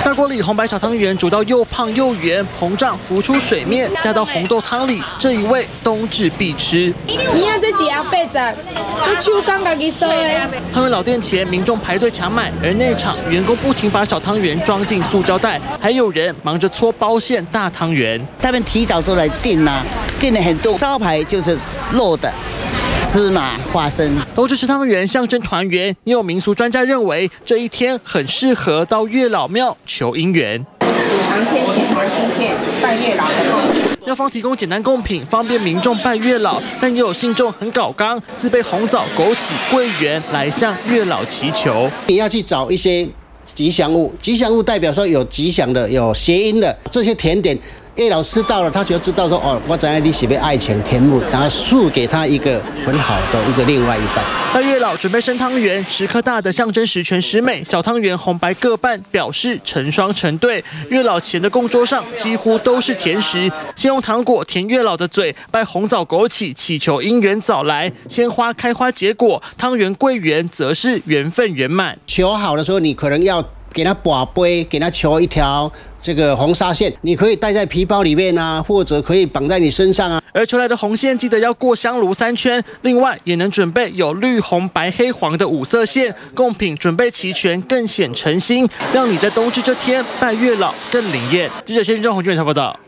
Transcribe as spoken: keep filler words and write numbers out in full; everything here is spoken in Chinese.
大锅里红白小汤圆煮到又胖又圆，膨胀浮出水面，加到红豆汤里，这一味冬至必吃。 你看这几要八十，这手刚家己收的。 汤圆老店前民众排队抢买，而内场员工不停把小汤圆装进塑胶袋，还有人忙着搓包馅大汤圆。 他们提早都来订啦、啊，订了很多，招牌就是肉的。 芝麻、花生， 冬至吃汤圆象征团圆。也有民俗专家认为，这一天很适合到月老庙求姻缘。 行天线、行期线、拜月老的贡品。 庙方提供简单贡品，方便民众拜月老，但也有信众很搞刚，自备红枣、枸杞、桂圆来向月老祈求。 你要去找一些吉祥物，吉祥物代表说有吉祥的、有谐音的这些甜点。 月老吃到了，他就知道说哦，我知道你是要爱情甜蜜，然后赐给他一个很好的一个另外一半。 拜月老准备生汤圆，十颗大的象征十全十美，小汤圆红白各半，表示成双成对。月老前的供桌上几乎都是甜食，先用糖果填月老的嘴，拜红枣枸杞，祈求姻缘早来。鲜花开花结果，汤圆桂圆则是缘分圆满。 求好的时候，你可能要给他拔杯，给他求一条。 这个红纱线，你可以戴在皮包里面啊，或者可以绑在你身上啊。 而求来的红线记得要过香炉三圈，另外也能准备有绿、红、白、黑、黄的五色线，贡品准备齐全，更显诚心，让你在冬至这天拜月老更灵验。记者谢俊忠、洪俊伟报道。